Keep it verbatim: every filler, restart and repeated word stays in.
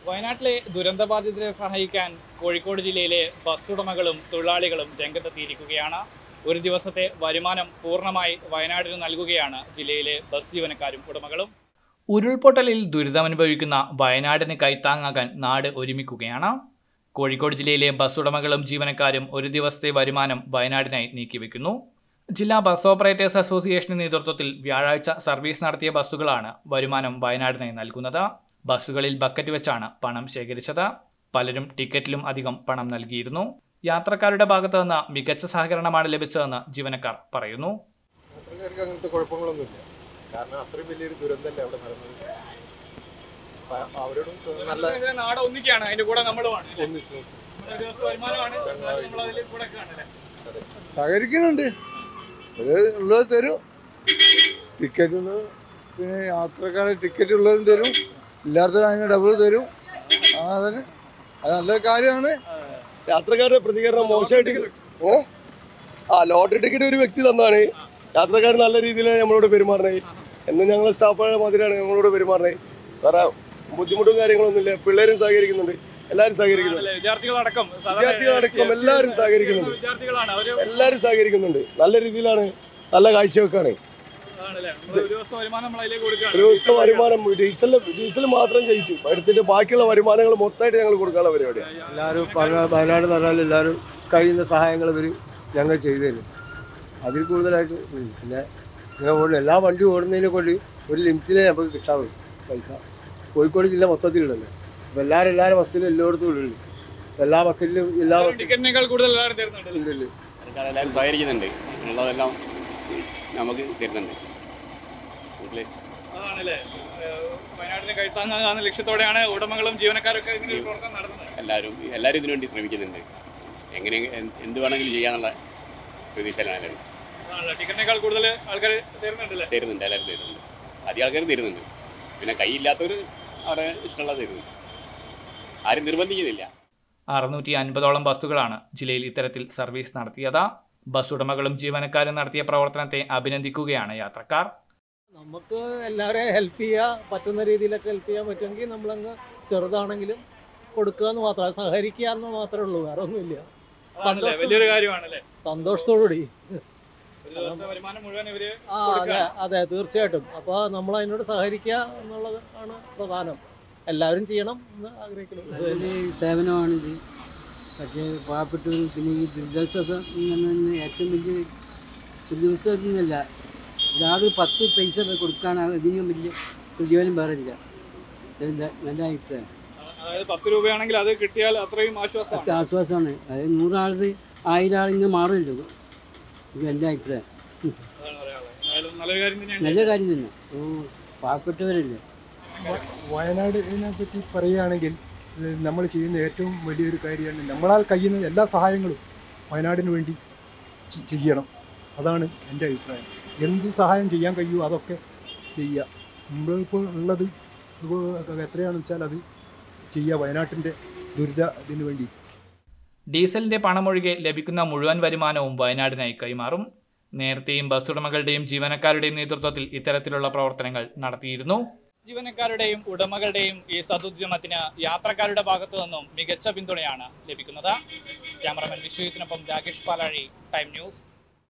വയനാട്ടിലെ ദുരന്തബാധിതരെ സഹായിക്കാൻ കോഴിക്കോട് ജില്ലയിലെ ബസ് ഉടമകളും തൊഴിലാളികളും രംഗത്തെത്തിയിരിക്കുകയാണ്. ഒരു ദിവസത്തെ വരുമാനം പൂർണ്ണമായി വയനാടിന് നൽകുകയാണ് ജില്ലയിലെ ബസ് ജീവനക്കാരും ഉടമകളും. ഉരുൾപൊട്ടലിൽ ദുരിതമനുഭവിക്കുന്ന വയനാടിന് കൈത്താങ്ങാകാൻ നാട് ഒരുമിക്കുകയാണ്. കോഴിക്കോട് ജില്ലയിലെ ബസ് ഉടമകളും ജീവനക്കാരും ഒരു ദിവസത്തെ വരുമാനം വയനാടിനായി നീക്കിവെക്കുന്നു. ജില്ലാ ബസ് ഓപ്പറേറ്റേഴ്സ് അസോസിയേഷന്റെ നേതൃത്വത്തിൽ വ്യാഴാഴ്ച സർവീസ് നടത്തിയ ബസ്സുകളാണ് വരുമാനം വയനാടിനായി നൽകുന്നത്. ബസ്സുകളിൽ ബക്കറ്റ് വെച്ചാണ് പണം ശേഖരിച്ചത്. പലരും ടിക്കറ്റിലും അധികം പണം നൽകിയിരുന്നു. യാത്രക്കാരുടെ ഭാഗത്ത് നിന്ന് മികച്ച സഹകരണമാണ് ലഭിച്ചതെന്ന് ജീവനക്കാർ പറയുന്നു. യാത്രക്കാർക്ക് അങ്ങനത്തെ കുഴപ്പങ്ങളൊന്നുമില്ല. കാരണം അത്രയും വലിയൊരു ദുരന്തമല്ലേ അവിടെ നടന്നത്. അവരോടും നല്ല നാട് ഒന്നിക്കുകയാണ്, അതിന്റെ കൂടെ നമ്മളുമാണ് ഒന്നിച്ചു സഹകരിക്കുന്നുണ്ട്. ഉള്ളത് തരും, ടിക്കറ്റ് പിന്നെ യാത്രക്കാരെ ടിക്കറ്റ് ഉള്ളതും തരും, ഇല്ലാത്തവരും അതിന് ഡബിൾ തരും. അതിന് അത് നല്ലൊരു കാര്യമാണ്. യാത്രക്കാരുടെ പ്രതികരണം മോശമായിട്ട് ഓ ആ ലോട്ടറി ടിക്കറ്റ് ഒരു വ്യക്തി തന്നാണ്. യാത്രക്കാർ നല്ല രീതിയിലാണ് നമ്മളോട് പെരുമാറണേ. എന്നും ഞങ്ങൾ സ്റ്റാഫുകളുടെ മാതിരിയാണ് നമ്മളോട് പെരുമാറണേ. വേറെ ബുദ്ധിമുട്ടും കാര്യങ്ങളൊന്നുമില്ല. പിള്ളേരും സഹകരിക്കുന്നുണ്ട്, എല്ലാവരും സഹകരിക്കുന്നുണ്ട്. വിദ്യാർത്ഥികളടക്കം എല്ലാവരും സഹകരിക്കുന്നുണ്ട് എല്ലാവരും സഹകരിക്കുന്നുണ്ട് നല്ല രീതിയിലാണ്, നല്ല കാഴ്ചവെക്കാണ്. ഒരു ദിവസം വരുമാനം ഡീസൽ ഡീസൽ മാത്രം കഴിച്ചു എടുത്തിട്ട് ബാക്കിയുള്ള വരുമാനങ്ങൾ മൊത്തമായിട്ട് ഞങ്ങൾ കൊടുക്കാനുള്ള പരിപാടിയാണ്. എല്ലാവരും പറഞ്ഞ വയനാട് എന്ന് പറഞ്ഞാൽ എല്ലാവരും കഴിയുന്ന സഹായങ്ങൾ ഇവർ ഞങ്ങൾ ചെയ്തു തരും. അതിൽ കൂടുതലായിട്ട് പിന്നെ ഇങ്ങനെ ഓടുന്ന എല്ലാ വണ്ടി ഓടുന്നതിനെ കൊണ്ട് ഒരു ലിമിറ്റിലേ നമുക്ക് കിട്ടാവുള്ളൂ പൈസ. കോഴിക്കോട് ജില്ല മൊത്തത്തിലുണ്ടല്ലോ. അപ്പോൾ എല്ലാവരും എല്ലാവരും ബസ്സിലും എല്ലായിടത്തും ഉള്ളു. എല്ലാ ബക്കറ്റിലും എല്ലാ എല്ലാവരും സഹകരിക്കുന്നുണ്ട്. ഉള്ളതെല്ലാം നമുക്ക് തരുന്നുണ്ട്. ലക്ഷ്യത്തോടെയാണ് ഉടമകളും ജീവനക്കാരൊക്കെ നടത്തുന്നത്. എല്ലാവരും എല്ലാവരും ഇതിനു വേണ്ടി ശ്രമിക്കുന്നുണ്ട്. എങ്ങനെ എന്ത് വേണമെങ്കിലും ചെയ്യാന്നുള്ള പ്രതീക്ഷയിലാണ്. ടിക്കറ്റിനേക്കാൾ കൂടുതൽ ആൾക്കാർ തരുന്നുണ്ട് തരുന്നുണ്ട് എല്ലാവരും തരുന്നുണ്ട്. ആദ്യം ആൾക്കാർ തരുന്നുണ്ട്. പിന്നെ കൈയില്ലാത്തവർ അവരെ ഇഷ്ടമുള്ളത് തരുന്നുണ്ട്. ആരും നിർബന്ധിക്കുന്നില്ല. അറുന്നൂറ്റി അൻപതോളം ബസ്സുകളാണ് ജില്ലയിൽ ഇത്തരത്തിൽ സർവീസ് നടത്തിയത്. ബസ് ഉടമകളും ജീവനക്കാരും നടത്തിയ പ്രവർത്തനത്തെ അഭിനന്ദിക്കുകയാണ് യാത്രക്കാർ. നമുക്ക് എല്ലാവരെയും ഹെൽപ്പ് ചെയ്യുക, പറ്റുന്ന രീതിയിലൊക്കെ ഹെൽപ്പ് ചെയ്യാൻ പറ്റുമെങ്കിൽ നമ്മളങ്ങ് ചെറുതാണെങ്കിലും കൊടുക്കുക എന്ന് മാത്രമേ, സഹകരിക്കുക എന്ന് മാത്രമേ ഉള്ളൂ, വേറെ ഒന്നുമില്ല. വലിയൊരു കാര്യമാണല്ലേ, സന്തോഷത്തോടുകൂടി. ആ അതെ അതെ തീർച്ചയായിട്ടും. അപ്പോൾ നമ്മൾ അതിനോട് സഹകരിക്കുക എന്നുള്ളത് ആണ് പ്രധാനം. എല്ലാവരും ചെയ്യണം എന്ന് ആഗ്രഹിക്കുന്നു. സേവനമാണിത്. പക്ഷേ പാവപ്പെട്ടവരും പിന്നെ ഈ ദുരിതാശ്വാസം ഏറ്റവും വലിയ ഉദ്യോഗസ്ഥർക്കൊന്നുമല്ല. രാവിലെ പത്ത് പൈസ കൊടുക്കാനാണ് ഇതിനും വലിയ പ്രയോജനം വേറെ ഇല്ല. എൻ്റെ അഭിപ്രായം പത്ത് രൂപയാണെങ്കിൽ അത് കിട്ടിയാൽ അത്രയും ആശ്വാസം ആശ്വാസമാണ്. അതായത് നൂറാളത് ആയിരം ആളിങ്ങനെ മാറില്ലല്ലോ. ഇത് എൻ്റെ അഭിപ്രായം. നല്ല കാര്യം തന്നെ. ഓ പാവപ്പെട്ടവരല്ലേ. വയനാടിനെ പറ്റി പറയുകയാണെങ്കിൽ നമ്മൾ ചെയ്യുന്ന ഏറ്റവും വലിയൊരു കാര്യമാണ് നമ്മളാൽ കഴിയുന്ന എല്ലാ സഹായങ്ങളും വയനാടിന് വേണ്ടി ചെയ്യണം. അതാണ് എൻ്റെ അഭിപ്രായം. എന്ത് സഹായം ചെയ്യാൻ കഴിയുമോ അതൊക്കെ ചെയ്യുക. നമ്മളിപ്പോൾ ഉള്ളത് എത്രയാണെന്ന് വെച്ചാൽ അത് ചെയ്യുക വയനാട്ടിൻ്റെ ദുരിതത്തിന് വേണ്ടി. ഡീസലിന്റെ പണമൊഴികെ ലഭിക്കുന്ന മുഴുവൻ വരുമാനവും വയനാടിനായി കൈമാറും. നേരത്തെയും ബസ് ഉടമകളുടെയും ജീവനക്കാരുടെയും നേതൃത്വത്തിൽ ഇത്തരത്തിലുള്ള പ്രവർത്തനങ്ങൾ നടത്തിയിരുന്നു. ജീവനക്കാരുടെയും ഉടമകളുടെയും ഈ സദുദ്യമത്തിന് യാത്രക്കാരുടെ ഭാഗത്തു നിന്നും മികച്ച പിന്തുണയാണ് ലഭിക്കുന്നത്. ക്യാമറമാൻ വിശ്വജിത്തിനൊപ്പം രാകേഷ് പാലാഴി, ടൈം ന്യൂസ്.